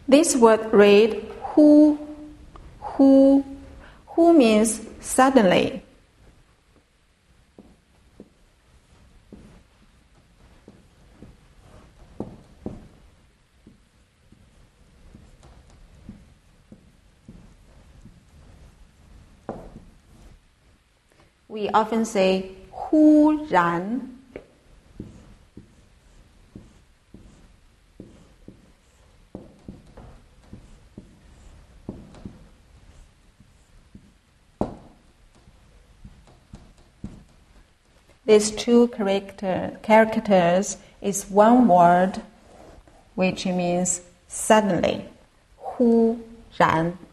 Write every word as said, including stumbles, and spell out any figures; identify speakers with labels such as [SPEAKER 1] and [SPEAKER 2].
[SPEAKER 1] This word read hu, hu, hu means suddenly. We often say 忽然. These two character, characters is one word which means suddenly, 忽然.